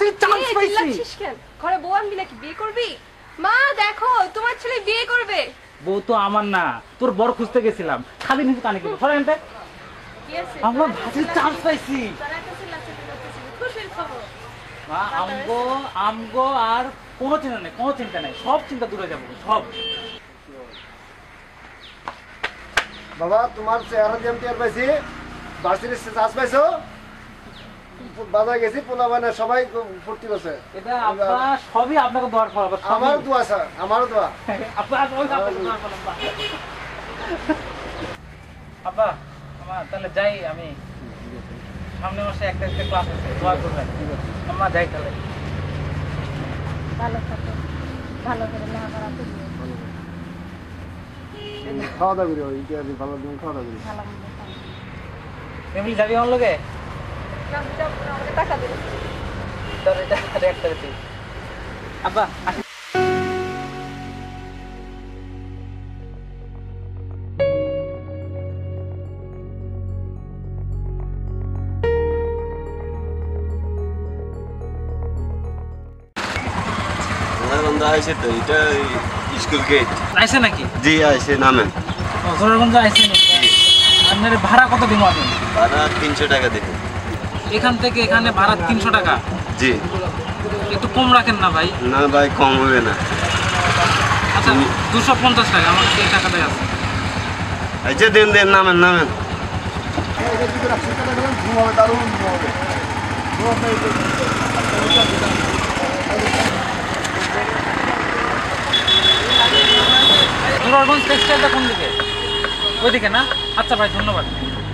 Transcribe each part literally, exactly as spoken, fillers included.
থেকে চান্স পাইছি। চিল্লাচ্ছিস কেন? ঘরে বউ আনবি নাকি? বিয়ে করবি? মা দেখো তোমার ছেলে বিয়ে করবে। বউ তো আমার না, তোর বড় খুঁজতে গেছিলাম। খালি নিচে কানে গেল সরেন তে। কি আছে? আমরা ভাজির চান্স পাইছি। তারা একটা চিল্লাচ্ছে করতেছিল। খুশির খবর। মা আমগো আমগো আর কোনো চিন্তা নেই, কোনো চিন্তা নেই, সব চিন্তা দূরে যাবো সব। বাবা তোমার চেহারা দিয়ে আমি টের পাইছি, বার্ষিক চান্স পাইছো। বাজার গেছি পোলা বানা সবাই ফুর্তি করছে। এটা আপনার সবই আপনাকে দোয়ার ফল। আমারও দোয়া স্যার, আমারও দোয়া। আপনার ওই আপনাকে দোয়ার ফল। আব্বা আমা তাহলে যাই আমি, সামনের মাসে একটা একটা ক্লাস আছে, দোয়া করবেন। আম্মা যাই তাহলে। ভালো থাকো, ভালো করে লেখাপড়া করবে। খাওয়া দাওয়া করি, ইতিহাসে ভালো দিন খাওয়া দাওয়া করি। ভালো মন্দ খাও। ফ্যামিলি যাবি আমার লগে? না, যাবো না, আমাকে টাকা দেবে। তোর এটা একটা দিতে আব্বা আসি। বন্ধু আইছে তো, এটা স্কুল গেট। আইছে নাকি? জি আইছে, নামেন। জোরারগঞ্জ আইছে নাকি? আপনার ভাড়া কত দিব আপনি? ভাড়া তিনশো টাকা দেবেন। এখান থেকে এখানে ভাড়া তিনশো টাকা? জি। একটু কম রাখেন না ভাই? না ভাই, কম হবে না। আচ্ছা দুশো পঞ্চাশ টাকা আমার সেই টাকাটাই আছে। আচ্ছা দেন দেন, নামেন নামেন। জোরারগঞ্জ টেক্সটাইলটা কোন দিকে? ওইদিকে না? আচ্ছা ভাই ধন্যবাদ।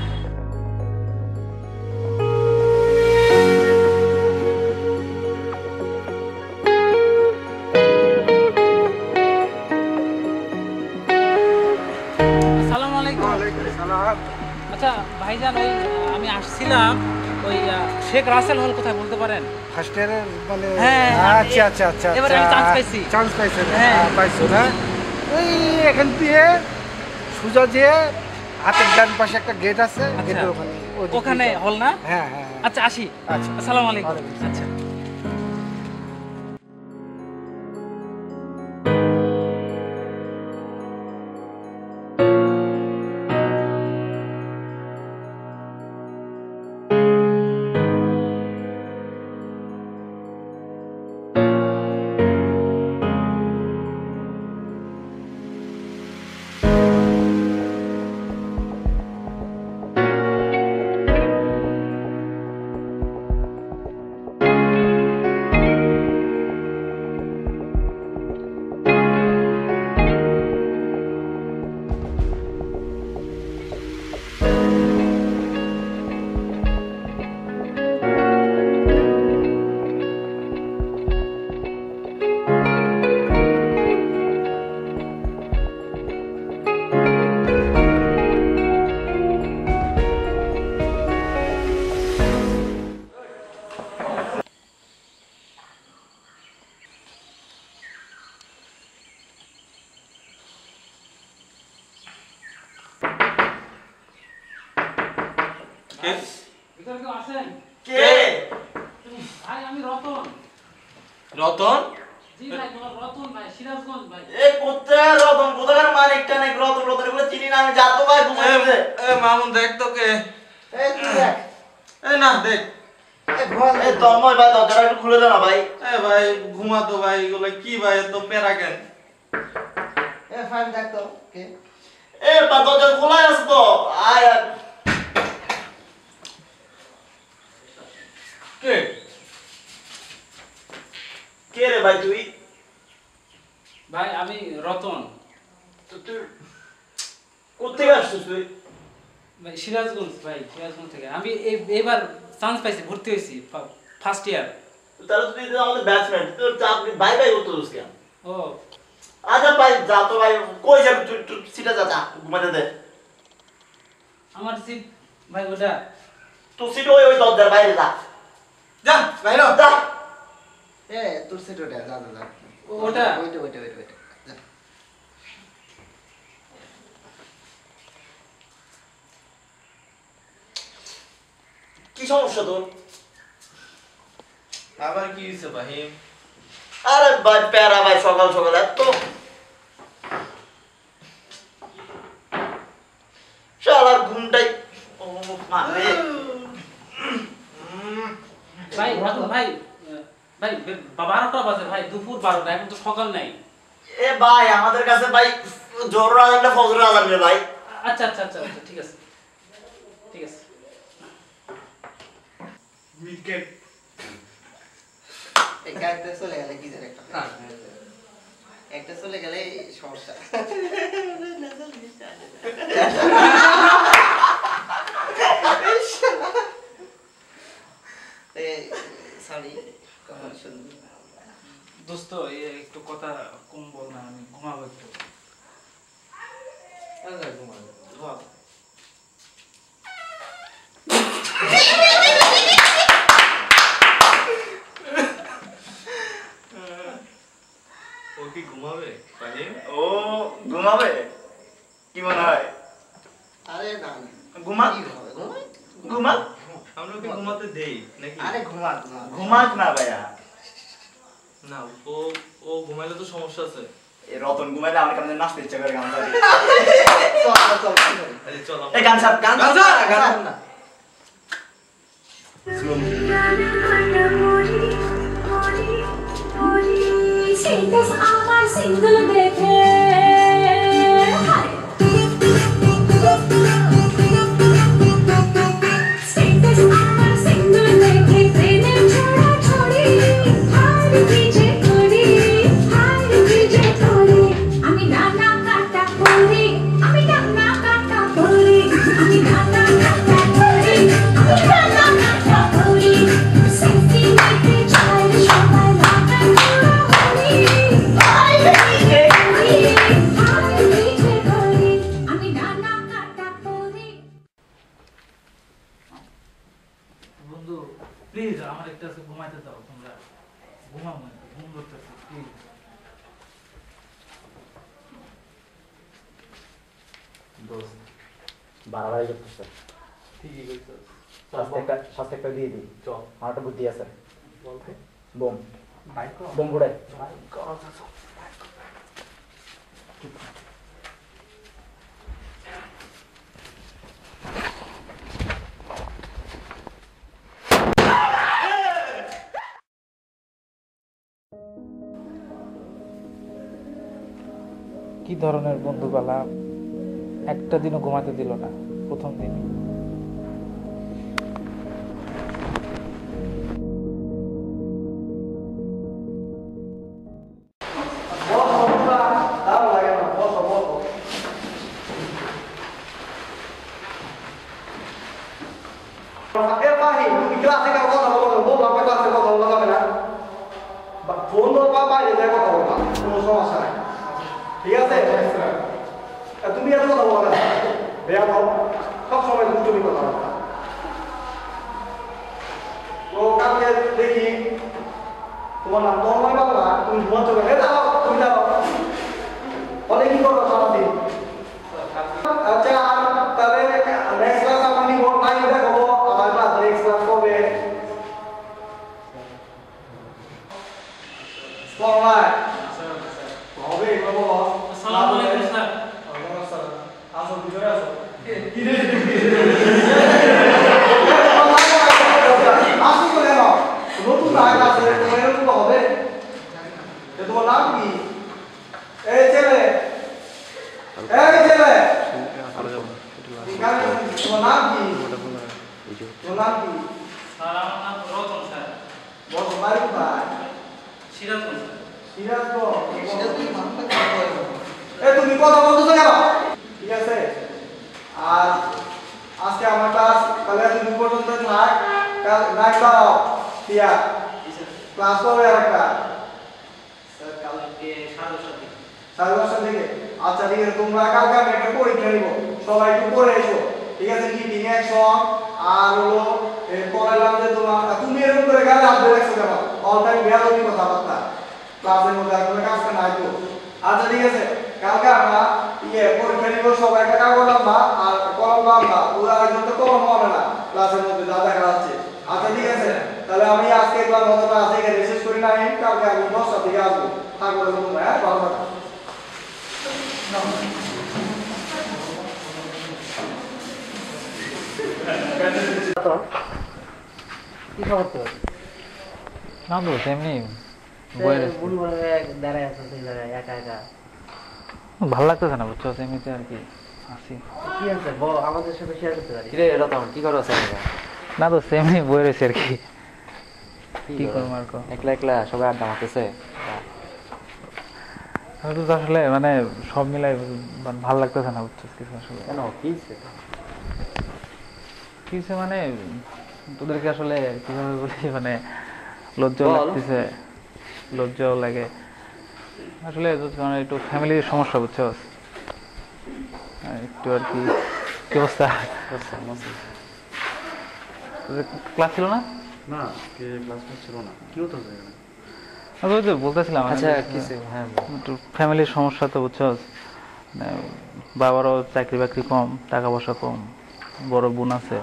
আসসালামু আলাইকুম। আচ্ছা ভাইজান, ওই আমি আসছিলাম, ওই শেখ রাসেল হল কোথায় বলতে পারেন? ফার্স্ট ইয়ারের মানে হ্যাঁ, আচ্ছা আচ্ছা আচ্ছা এবারে আমি চান্স পাইছি। চান্স পাইছেন? হ্যাঁ। হ্যাঁ পাইছো না? এই এখান দিয়ে সোজা যেয়ে হাতের ডান পাশে একটা গেট আছে, আচ্ছা। গেটের ওখানে ওদিকে ওখানে যাও। হল না? হ্যাঁ হ্যাঁ হ্যাঁ। আচ্ছা আসি। আচ্ছা। আসসালামু আলাইকুম। ওয়ালাইকুম আসসালাম। আচ্ছা। ভিতরে কেউ আছেন? কে? ভাই আমি রতন। রতন? জি ভাই, তোমার রতন ভাই, সিরাজগঞ্জ ভাই। এ কোথায় রতন? কোথাকার মালিকটা নাকি রতন? রতন এগুলো চিনি না আমি। যা তো ভাই ঘুমাইছে। এ মামুন দেখ তো কে? এই তুই দেখ। এ না দেখ। এ ঘুমা। এই তন্ময় ভাই দরজাটা একটু খুলে দে না ভাই। এ ভাই ঘুমাতো ভাই, এগুলো কি ভাই এত প্যারা কেন? এ ফাইন দেখ তো কে? এ বা দরজা খোলাই আছে তো। আয় আয়। কে? কে রে ভাই তুই? ভাই আমি রতন। তো তুই কোথেকে আসছিস তুই? ভাই সিরাজগঞ্জ ভাই, সিরাজগঞ্জ থেকে। আমি এই- এবার চান্স পাইছি, ভর্তি হয়েছি ফার্স্ট ইয়ার। তাহলে তুই তো আমাদের ব্যাচমেট। তোর চাকরি বাই বাই করতে দোস কেন? ও আচ্ছা ভাই যা তো ভাই। কই যাবি তুই? তুই সিটা যা, যা ঘুমাতে দে। আমার সিট ভাই ওটা। তুই সিট ওই ওই দরজার বাইরে যা। যা বাইরে হ। যা। এ তোর সেট ওটা, যা যা যা। ওটা? ওইটা ওইটা ওইটা ওইটা। যা। কি সমস্যা তোর? আবার কি হইছে ফাহিম? আরে ভাই প্যারা ভাই সকাল সকাল এত শালার ঘুমটাই ও মানে ভাই এখন ভাই ভাই বারোটা বাজে ভাই, দুপুর বারোটা, এখন তো সকাল নাই। এ ভাই আমাদের কাছে ভাই জোহর আজান না ফজর আজান রে ভাই। আচ্ছা আচ্ছা আচ্ছা আচ্ছা ঠিক আছে ঠিক আছে। উইকেট একটা চলে গেলে কি জানি একটা একটা চলে গেলে সমস্যা। সরি দোস্ত একটু কথা কম বল না, আমি ঘুমাবো একটু। ও কি ঘুমাবে ফাহিম? ও ঘুমাবে কি মনে হয়? আরে না ঘুমা কি হবে ঘুমাই ঘুমা আমরা কি ঘুমাতে দেই নাকি? আরে ঘুমা ঘুমা ঘুমাক না ভাইয়া। না ও ও ঘুমাইলে তো সমস্যা আছে। এই রতন ঘুমাইলে আমার কেমন নাচতে ইচ্ছা করে গান গাই। চল চল চল আরে চল এই গান ছাড় গান গান ছাড় গান গান না Status আমার সিঙ্গল দেখে Status আমার সিঙ্গল দেখে প্রেমের ছোড়া ছড়ি হার ভিজে করি হার ভিজে করি আমি নানা কাটা করি আমি নানা কাটা করি আমি নানা কাটা করি আমি নানা কাটা করি সেলফি নিতে চাই সবাই লাগা বন্ধু প্লিজ আমার একটা ঘুমাইতে দাও, তোমরা ঘুমাও না, ঘুম ধরতেছে প্লিজ। দোস্ত বাড়াবাড়ি করতেছে। ঠিকই কইছস। শাস্তি একটা শাস্তি একটা দিয়ে দিই। চল আমার একটা বুদ্ধি আছে। বলতে বোম বাইক বোম ফুড়ে। কি ধরনের বন্ধু পেলাম, একটা দিনও ঘুমাতে দিল না প্রথম দিন। ঠিক আছে তুমি এত কথা বলো না, বেয়া দাও সব সময় দুষ্টুমি কথা বলো। ও কালকে দেখি তোমার নাম তন্ময় বাংলা, তুমি ঘুমাচ্ছ কেন? দাও তুমি দাও অনেক কি করো সারাদিন। আচ্ছা তাহলে নেক্সট ক্লাস আমরা নিব টাইম দেখাবো, আমার ক্লাস নেক্সট ক্লাস কবে? স্যার হবে বাবা। আসসালামু আলাইকুম স্যার। আসো ভিতরে আসো। কি রে আসো তো কেন? নতুন আয় আছে, তোমার এরকম হবে? এ তোমার নাম কি? এই ছেলে, এই ছেলে, তোমার নাম কি? তোমার নাম কি? স্যার আমার নাম রতন স্যার। বলো বাড়ি কোথায়? সিরাজগঞ্জ স্যার। সিরাজগঞ্জ। সেটা তুই মানতে পারবো এ তুমি কথা বলতেছো কেন? ঠিক আছে, আর আজকে আমার ক্লাস তাহলে তুমি পর্যন্ত থাক, কাল নাইট দাও দিয়া ক্লাস হবে একটা স্যার কালকে সাড়ে দশটার দিকে। সাড়ে দশটা থেকে। আচ্ছা ঠিক আছে, তোমরা কালকে আমি একটা পরীক্ষা নিব, সবাই একটু পড়ে এসো। ঠিক আছে, মিটিং অ্যাকশন আর হলো পড়াইলাম যে তোমার তুমি এরকম করে গালে হাত ধরে রাখছো কেন? অল টাইম বেয়াদবি কথাবার্তা ক্লাসের মধ্যে আর কোনো কাজটা নাই তো। আচ্ছা ঠিক আছে, কালকে আমরা ইয়ে পরীক্ষা নিব, সবাই একটা কাগজ আনবা আর কলম আনবা, ওরা একজন তো কলম হবে না ক্লাসের মধ্যে যা দেখা যাচ্ছে। আচ্ছা ঠিক আছে। তাহলে আমি আজকে একবার মতটা আছে এখানে শেষ করি না, আমি কালকে আমি দশটা থেকে আসবো থাকবো তোমরা, হ্যাঁ ভালো থাকো। কি খবর তোর? না দোষ এমনি দাঁড়ায় আছো সেই জায়গায় একা একা। ভালো লাগতেছে না বুঝছো, এমনিতে আর কি আসি। কি আছে বল, আমাদের সাথে শেয়ার করতে পারি। কিরে রতন কি করো একা? না দোষ এমনি বই রয়েছে আর কি। কি করবো আর কো, একলা একলা সবাই আড্ডা মারতেছে। আমি তো আসলে মানে সব মিলাই ভালো লাগতেছে না বুঝছো কিছু আসলে। কেন কি হইছে? কিছু মানে তোদেরকে আসলে কিভাবে বলি, মানে লজ্জাও বল। লাগতেছে, লজ্জাও লাগে আসলে, মানে একটু ফ্যামিলির সমস্যা বুঝছো, একটু আর কি। কি অবস্থা? তোদের ক্লাস ছিল না? না কে ক্লাস ছিল না, কি হতো এখানে? আমি ওই তো বলতেছিলাম আচ্ছা কিছু হ্যাঁ একটু ফ্যামিলির সমস্যা তো বুঝছো, মানে বাবারও চাকরি বাকরি কম, টাকা পয়সা কম, বড় বোন আছে।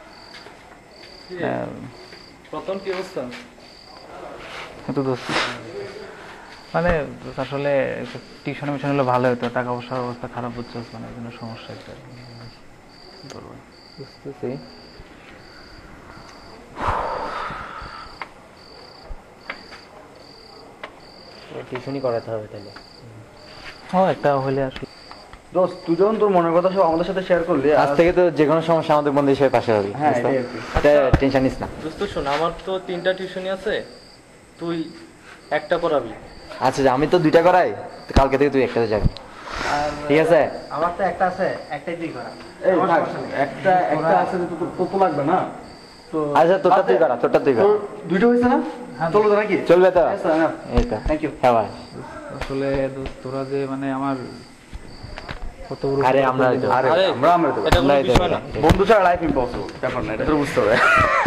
প্রথম কি অবস্থা? কিন্তু দোস্ত মানে আসলে টিউশন মিশন হলে ভালো হতো, টাকা পয়সার অবস্থা খারাপ বুঝছো, মানে এই জন্য সমস্যা একটা। কি করবো বুঝতেছি। টিউশনই করাতে হবে তাহলে। ও একটা হলে আসলে দোস্ত তুই যখন তোর মনের কথা সব আমাদের সাথে শেয়ার করলি, আজ থেকে তো যে কোনো সমস্যা আমাদের বন্ধু হিসেবে পাশে হবে। হ্যাঁ, বুঝছো? এটাই আর কি। এটা টেনশন নিস না। দোস্ত শোন, আমার তো তিনটা টিউশনই আছে, তুই একটা পড়াবি। আচ্ছা আমি তো দুইটা করাই, তো কালকে থেকে তুই একটাতে যাবি, ঠিক আছে? আমার তো একটা আছে, একটাই তুই করা। এই থাক, একটা একটা আছে তো তো তো লাগবে না তো। আচ্ছা তোরটা তুই করা, তোরটা তুই করা। তোর দুইটা হয়েছে না? চলো তো নাকি? চলবে তো? Yes, sir, enough. এই তো Thank you. হ্যাঁ ভাই। আসলে দোস্ত তোরা যে মানে আমার কত বড় আরে আমরা তো আরে আরে, আমরা আমরা তো এটা কোনো আমরাই তো বিষয় না। বন্ধু ছাড়া লাইফ ইম্পসিবল, ব্যাপার না, এটা তো বুঝতে হবে।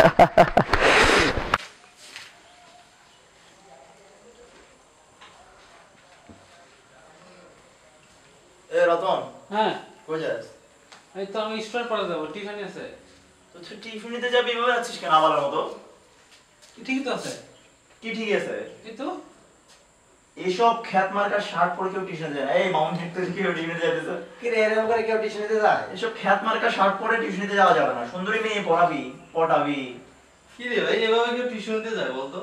এ রতন, হ্যাঁ কই যাস? এই তো আমি স্টোর পড়া যাবো, টিউশন আছে। তো তুই টিউশন নিতে যাবি, এভাবে যাচ্ছিস কেন আবালের মতো? ঠিকই তো আছে, কি ঠিক আছে? এই তো এইসব খ্যাত মার্কা শার্ট পরে কেউ টিউশন যায় না। এই মাউন্টেন থেকে কেউ টিউশনে যাইতেছে? কি রে এরকম করে কেউ টিউশন নিতে যায়? এইসব খ্যাত মার্কা শার্ট পরে টিউশন নিতে যাওয়া যাবে না। সুন্দরী মেয়ে পড়াবি, পটাবি। কি রে ভাই, এভাবে কেউ টিউশন দিতে যায় বলতো?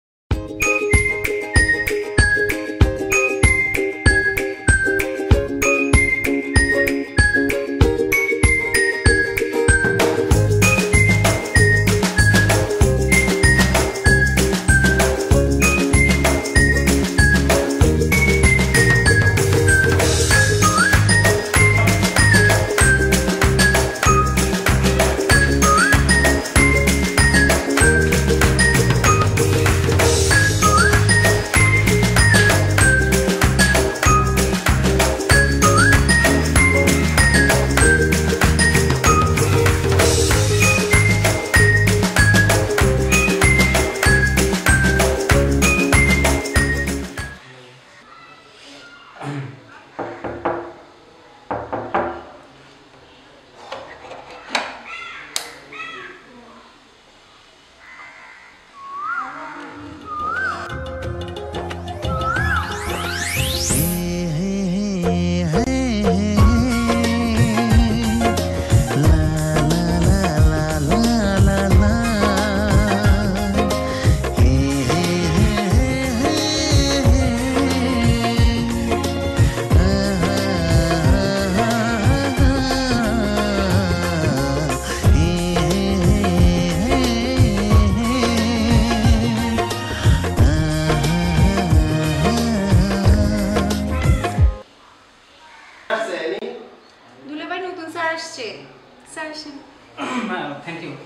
দুলাভাই নতুন স্যার আসছে, স্যার আসেন। হ্যাঁ থ্যাংক ইউ।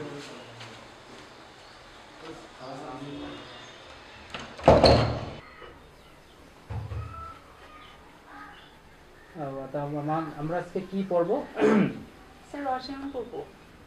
আমরা আজকে কি পড়বো? স্যার রসায়ন পড়বো।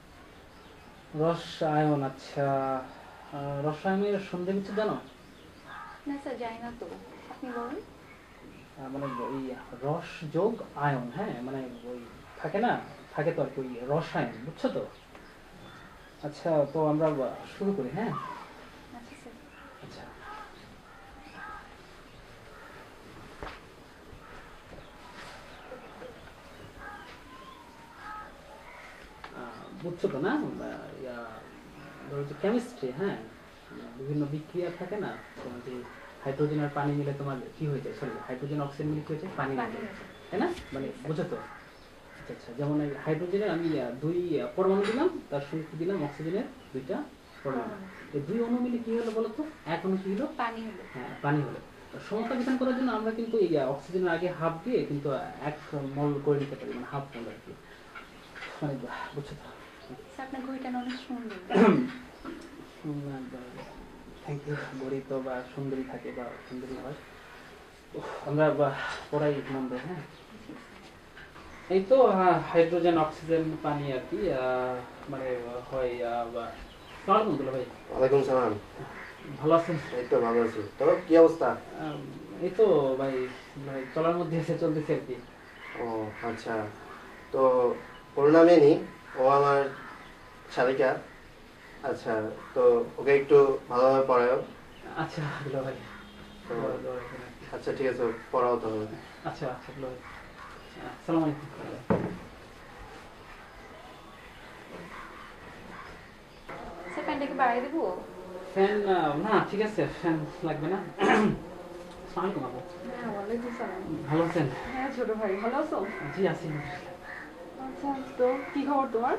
রসায়ন। আচ্ছা রসায়নের শুনতে কিছু জানো? না স্যার জানি না তো, আপনি বলুন। মানে ওই রস যোগ আয়ন, হ্যাঁ মানে ওই থাকে না, থাকে তো আর কি ওই রসায়ন, বুঝছো তো? আচ্ছা তো আমরা শুরু করি হ্যাঁ আচ্ছা স্যার আচ্ছা বুঝছো তো না ধরো যে কেমিস্ট্রি হ্যাঁ বিভিন্ন বিক্রিয়া থাকে না তোমার যে হাইড্রোজেন আর পানি মিলে তোমার কি হয়ে যায় সরি হাইড্রোজেন অক্সিজেন মিলে কি হয়ে যায় পানি মিলে তাই না মানে বুঝো তো আচ্ছা আচ্ছা যেমন এই হাইড্রোজেনের আমি দুই পরমাণু দিলাম তার সঙ্গে কি দিলাম অক্সিজেনের দুইটা পরমাণু এই দুই অণু মিলে কি হলো বলো তো এক অণু কি হলো পানি হলো হ্যাঁ পানি হলো সমতা বিধান করার জন্য আমরা কিন্তু এই অক্সিজেনের আগে হাফ দিয়ে কিন্তু এক মল করে নিতে পারি মানে হাফ মল আর কি মানে বুঝছো তো স্যার আপনার ঘড়িটা অনেক সুন্দর থ্যাংক ইউ গড়ি তো বা সুন্দরী থাকে বা সুন্দরী হয় আমরা পড়াই মন দেয় হ্যাঁ এই তো হাইড্রোজেন অক্সিজেন পানি আর কি মানে হয় বা সালাম দুলা ভাই ওয়ালাইকুম সালাম ভালো আছেন এই তো ভালো আছি তবে কি অবস্থা এই তো ভাই ভাই চলার মধ্যে এসে চলতেছে আর কি ও আচ্ছা তো করোনা মেনি ও আমার শালিকা আচ্ছা তো ওকে একটু ভালোভাবে পড়াও আচ্ছা দুলা ভাই আচ্ছা ঠিক আছে পড়াও তাহলে আচ্ছা আচ্ছা দুলা ভাই আসসালামু আলাইকুম স্যার প্যান্টটা কি বাড়াই দেবো ফ্যান না ঠিক আছে ফ্যান লাগবে না আসসালামু আলাইকুম আপু হ্যাঁ ওয়ালাইকুম সালাম ভালো আছেন হ্যাঁ ছোট ভাই ভালো আছো জি আছি আচ্ছা তো কি খবর তোমার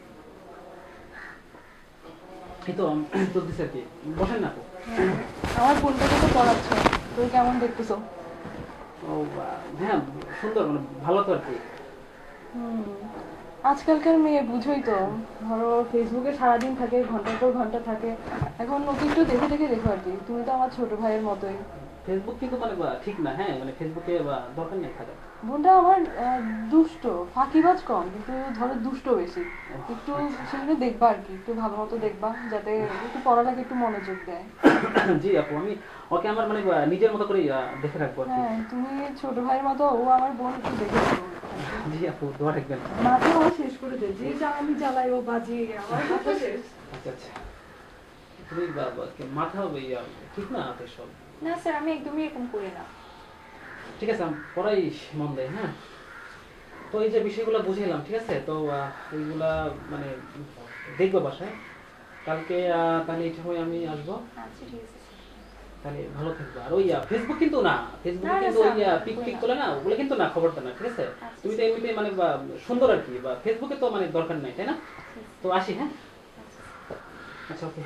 এই তো চলতেছে আর কি বসেন না আপু আমার বোনটাকে তো পড়াচ্ছ তুমি কেমন দেখতেছো ও হ্যাঁ সুন্দর মানে ভালো তো আর কি হুম আজকালকার মেয়ে বুঝোই তো ধরো ফেসবুকে সারাদিন থাকে ঘন্টার পর ঘন্টা থাকে এখন ওকে একটু দেখে দেখে দেখো আর কি তুমি তো আমার ছোট ভাইয়ের মতোই ফেসবুক কিন্তু মানে ঠিক না হ্যাঁ মানে ফেসবুকে দরকার নেই থাকা বোনটা আমার দুষ্ট ফাঁকিবাজ কম কিন্তু ধরো দুষ্ট বেশি একটু সেগুলো দেখবা আর কি একটু ভালো মতো দেখবা যাতে একটু পড়ালেখা একটু মনোযোগ দেয় জি আপু আমি ওকে আমার মানে নিজের মতো করে দেখে রাখবো হ্যাঁ তুমি ছোট ভাইয়ের মতো ও আমার বোন একটু দেখে রাখো জি আপু দোয়া রাখবেন মাথা আমার শেষ করে দে যে জ্বালানি জ্বালাই ও বাজিয়ে আমার মাথা শেষ আচ্ছা আচ্ছা তুমি মাথা ঠিক না সব না স্যার আমি একদমই এরকম করি না ঠিক আছে পড়াই মন দেয় হ্যাঁ তো এই যে বিষয়গুলো বুঝাইলাম ঠিক আছে তো এইগুলা মানে দেখবো বাসায় কালকে তাহলে এই সময় আমি আসবো আচ্ছা ঠিক আছে তাহলে ভালো থাকবে আর ওই ফেসবুক কিন্তু না ফেসবুকে কিন্তু ওই পিক পিক তোলে না ওগুলো কিন্তু না খবরটা না ঠিক আছে তুমি তো এমনিতে মানে সুন্দর আর কি বা ফেসবুকে তো মানে দরকার নাই তাই না তো আসি হ্যাঁ আচ্ছা ওকে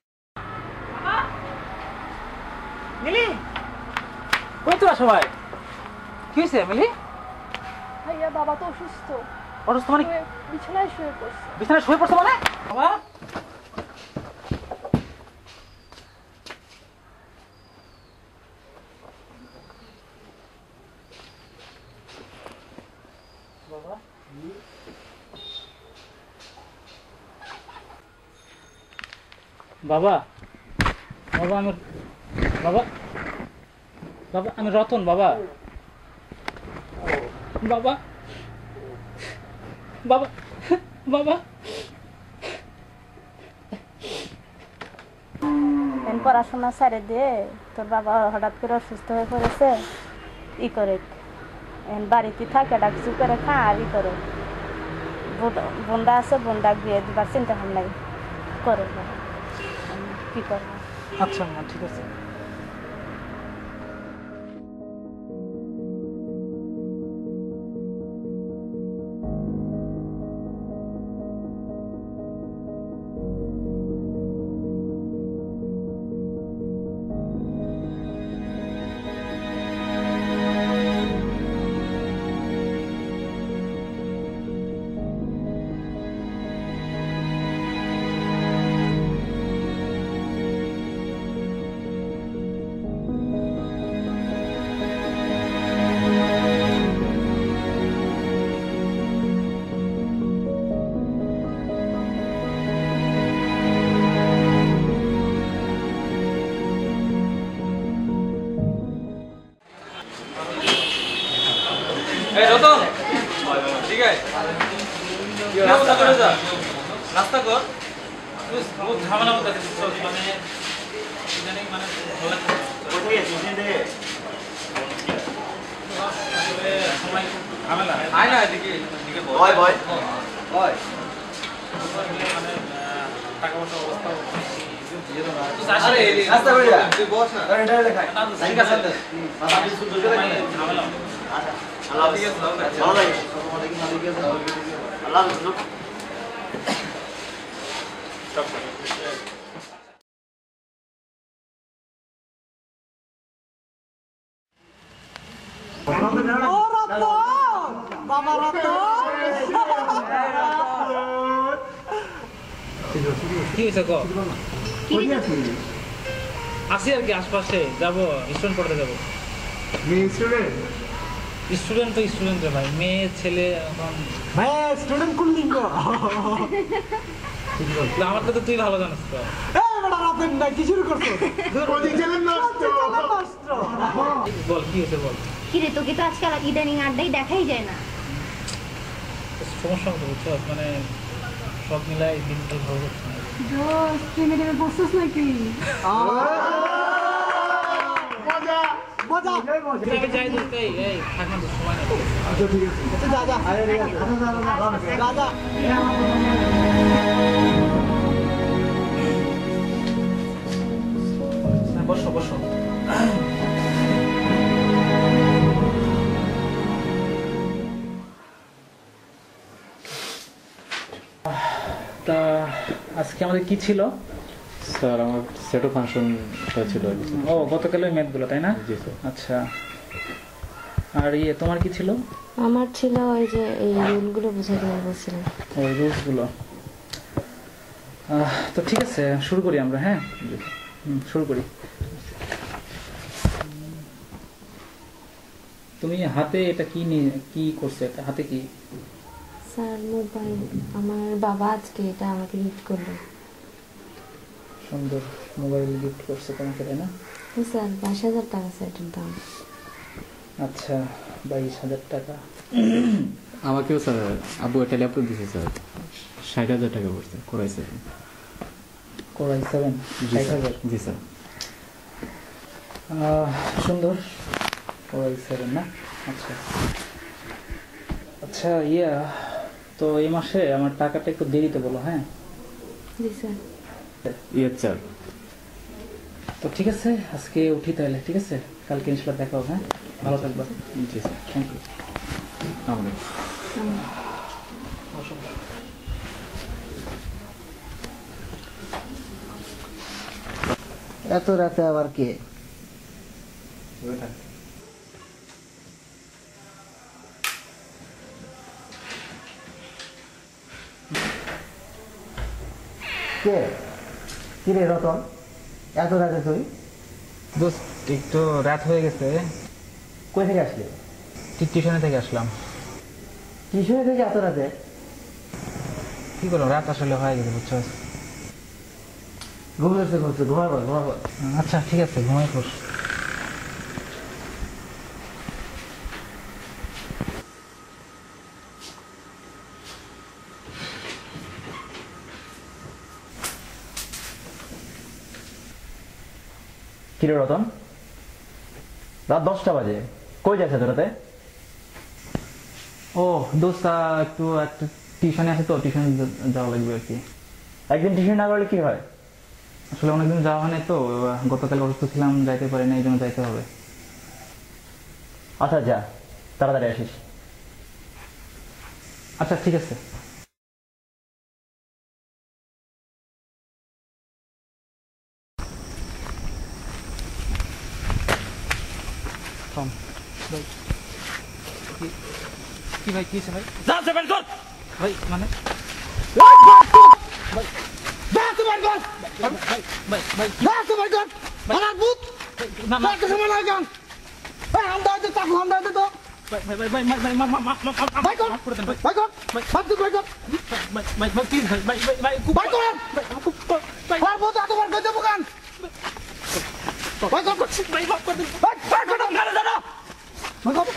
মিলি কই তোরা সবাই কি হয়েছে মিলি ভাইয়া বাবা তো অসুস্থ অসুস্থ মানে বিছানায় শুয়ে পড়ছে বিছানায় শুয়ে পড়ছে মানে বাবা বাবা বাবা আমি বাবা বাবা আমি রতন বাবা বাবা বাবা বাবা পড়াশোনা ছেড়ে দিয়ে তোর বাবা হঠাৎ করে অসুস্থ হয়ে পড়েছে ই করে বাড়িতে থাকে ডাকচু করে খা আর ই করে বোনটা আছে বোনটা বিয়ে দিবার চিন্তা ভাবনাই করে কি করবো আচ্ছা মা ঠিক আছে এই রতন ঠিক আছে নাস্তা করে যা নাস্তা কর বহুত ঝামেলা মতো আছে বুঝছো মানে ইদানিং মানে ভালো লাগছে কোথায় গেছিস রে আসলে সময় ঝামেলা আয় না এদিকে এদিকে বল বয় বয় বয় মানে টাকা পয়সা অবস্থা আরে রাস্তা করে যা তুই বস না আরে এটা দেখাই ঠিক আছে মাথা পিছু সুন্দর করে ঝামেলা আচ্ছা আল্লাহ হাফেজ ভালো লাগে আল্লাহ হাফেজ কি হয়েছে গো আসি আর কি আশপাশে যাবো স্টুডেন্ট পড়তে যাবো স্টুডেন্ট স্টুডেন্ট তো স্টুডেন্ট রে ভাই মেয়ে ছেলে এখন ভাই স্টুডেন্ট কোন লিঙ্গ আমার তো তুই ভালো জানিস তো এই বড় রাতের না কি শুরু করছো কোচিং চ্যানেল নষ্ট নষ্ট বল কি হয়েছে বল কিরে তোকে তো আজকাল ইদানিং আড্ডাই দেখাই যায় না সমস্যা হতো বুঝছো মানে সব মিলাই দিনকাল ভালো হচ্ছে না দোস্ত প্রেমে টেমে পড়ছিস নাকি মজা মজা আমি যাই দোস্ত এই এই থাক না দোস্ত সময় না আচ্ছা ঠিক আছে আচ্ছা যা যা আরে রে যা যা বসো বসো তা আজকে আমাদের কি ছিল স্যার আমার সেটো ফাংশনটা ছিল ও গতকাল ওই ম্যাথগুলো তাই না জি স্যার আচ্ছা আর ইয়ে তোমার কি ছিল আমার ছিল ওই যে এই রুলগুলো বুঝাতে বলছিলাম ওই রুলসগুলো তো ঠিক আছে শুরু করি আমরা হ্যাঁ হুম শুরু করি তুমি হাতে এটা কি নিয়ে কি করছো এটা হাতে কি স্যার মোবাইল আমার বাবা আজকে এটা আমাকে গিফট করলো সুন্দর মোবাইল গিফট করছে তোমাকে তাই না স্যার বাইশ হাজার টাকা সেটার দাম আচ্ছা বাইশ হাজার টাকা আমাকেও স্যার আব্বু একটা ল্যাপটপ দিয়েছে স্যার ষাট হাজার টাকা পড়ছে কোরাই সেভেন কোরাই সেভেন ষাট হাজার জি স্যার সুন্দর কোরাই সেভেন না আচ্ছা আচ্ছা ইয়া তো এই মাসে আমার টাকাটা একটু দেরিতে বলো হ্যাঁ জি স্যার ইয়েস স্যার তো ঠিক আছে আজকে উঠি তাহলে ঠিক আছে কালকে ইনশাআল্লাহ দেখা হবে হ্যাঁ ভালো থাকবা জি স্যার থ্যাংক ইউ আমাদের এত রাতে আবার কে কে কি রে রতন এত রাতে তুই দোস্ত একটু রাত হয়ে গেছে কই থেকে আসলি ঠিক টিউশনে থেকে আসলাম টিউশনে থেকে এত রাতে কি করলাম রাত আসলে হয়ে গেছে বুঝছো ঘুমাচ্ছে ঘুমছে ঘুমাবো ঘুমাবো আচ্ছা ঠিক আছে ঘুমাই পড় কিরে রতন রাত দশটা বাজে কই যাচ্ছে তোরাতে ও দোস্ত একটু একটু টিউশনে আছে তো টিউশন যাওয়া লাগবে আর কি একদিন টিউশন না করলে কি হয় আসলে অনেকদিন যাওয়া হয় নাই তো গতকাল অসুস্থ ছিলাম যাইতে পারি না এই জন্য যাইতে হবে আচ্ছা যা তাড়াতাড়ি আসিস আচ্ছা ঠিক আছে কি ভাই কি ভাই যা সে বের কর ভাই মানে যা তোমার ঘর ভাই ভাই ভাই যা তোমার ঘর আমার ভূত না না তো সময় লাগে এই হামদা তো তাক হামদা তো ভাই ভাই ভাই ভাই ভাই মা মা মা ভাই কর ভাই কর ভাই তুই ভাই কর ভাই ভাই ভাই প্লিজ ভাই ভাই ভাই ভাই ভাই কর ভাই আর ভূত তোমার কই দেব কান ভাই কর ভাই মাফ করে দিন ভাই ভাই কর গালে দাদা ভাই কর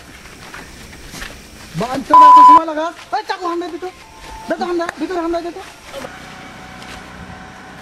বান্ত না তো সময় লাগা এই চাকু হামদা দিতো দাদা হামদা ভিতরে হামদা দিতো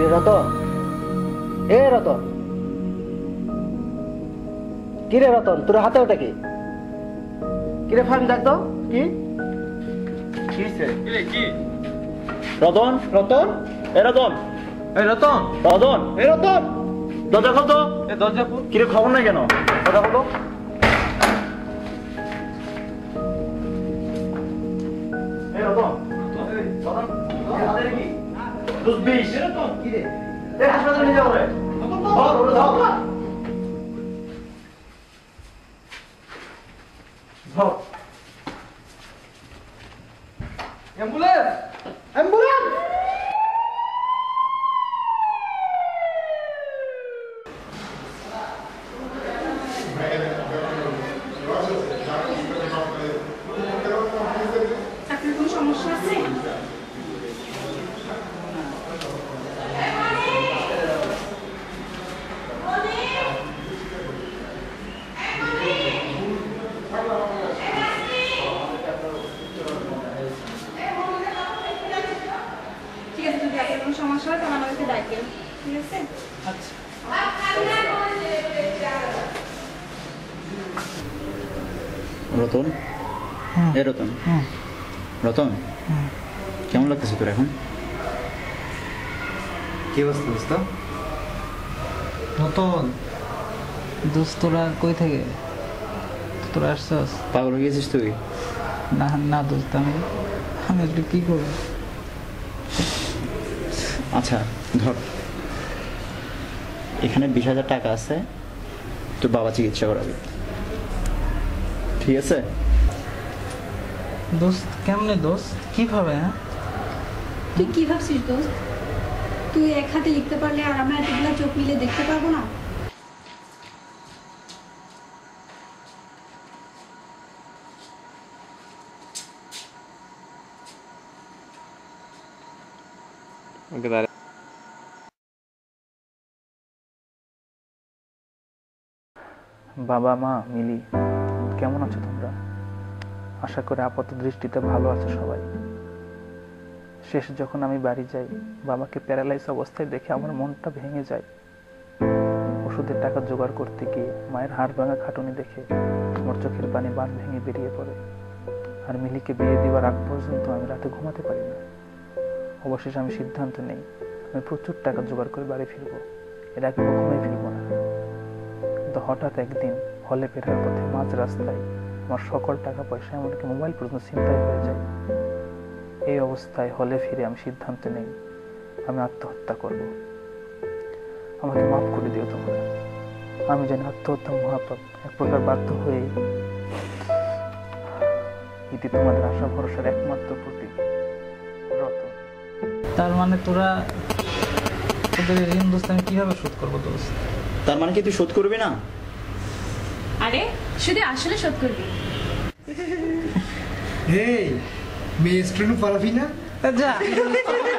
কিরে রতন, এ রতন, কিরে রতন, তোর হাতে ওটা কি? কিরে ফাইন দেখ তো কি? রতন, রতন, এ রতন, এই রতন, রতন, এই রতন, দরজা খোল তো। এ দরজা খোল। কিরে খবর নাই কেন? দরজা খোল তো। এই রতন, এই রতন, এই হাতে কি? দুধ বিষ। এই রতন, কি রে? এই হাসপাতালে নিয়ে যাও রে। ধর, ওরে ধর। ধর। Ambulance, ambulance. আপনার কোনো সমস্যা আছে? ঠিক আছে, যদি আপনার কোনো সমস্যা হয় তাহলে আমাদেরকে ডাকবেন, ঠিক আছে? আচ্ছা। রতন, এ রতন, রতন, কেমন লাগতেছে তোর এখন? কি অবস্থা দোস্ত? রতন, দোস্ত তোরা কই থেকে? তোরা আসছস? পাগল হয়ে গেছিস তুই? না না দোস্ত, আমি আমি একটু কি করবো? আচ্ছা ধর, এখানে বিশ হাজার টাকা আছে, তোর বাবা চিকিৎসা করাবে, ঠিক আছে? দোস্ত কেমনে দোস্ত, কিভাবে? হ্যাঁ তুই কি ভাবছিস দোস্ত? তুই এক হাতে লিখতে পারলে আর আমরা এতগুলা চোখ মিলে দেখতে পারবো না? বাবা মা মিলি, কেমন আছো তোমরা? আশা করি আপাত দৃষ্টিতে ভালো আছো সবাই। শেষ যখন আমি বাড়ি যাই, বাবাকে প্যারালাইজ অবস্থায় দেখে আমার মনটা ভেঙে যায়। ওষুধের টাকা জোগাড় করতে গিয়ে মায়ের হাড় ভাঙা খাটুনি দেখে আমার চোখের পানি বাঁধ ভেঙে বেরিয়ে পড়ে। আর মিলিকে বিয়ে দেওয়ার আগ পর্যন্ত আমি রাতে ঘুমাতে পারি না। অবশেষে আমি সিদ্ধান্ত নেই, আমি প্রচুর টাকা জোগাড় করে বাড়ি ফিরবো, এর আগে কখনোই ফিরবো না। কিন্তু হঠাৎ একদিন হলে ফেরার পথে মাঝ রাস্তায় আমার সকল টাকা পয়সা এমনকি মোবাইল পর্যন্ত ছিনতাই হয়ে যায়। এই অবস্থায় হলে ফিরে আমি সিদ্ধান্ত নেই আমি আত্মহত্যা করব। আমাকে মাফ করে দিও তোমরা। আমি জানি আত্মহত্যা মহাপাপ, এক প্রকার বাধ্য হয়ে এটি তোমাদের আশা ভরসার একমাত্র প্রতীক। রতন, তার মানে তোরা তোদের ঋণ দোস্ত আমি কিভাবে শোধ করবো দোস্ত? তার মানে কি তুই শোধ করবি না? আরে শুধু আসলে শোধ করবি। এই মেয়ে স্টুডেন্ট পারবি না? যা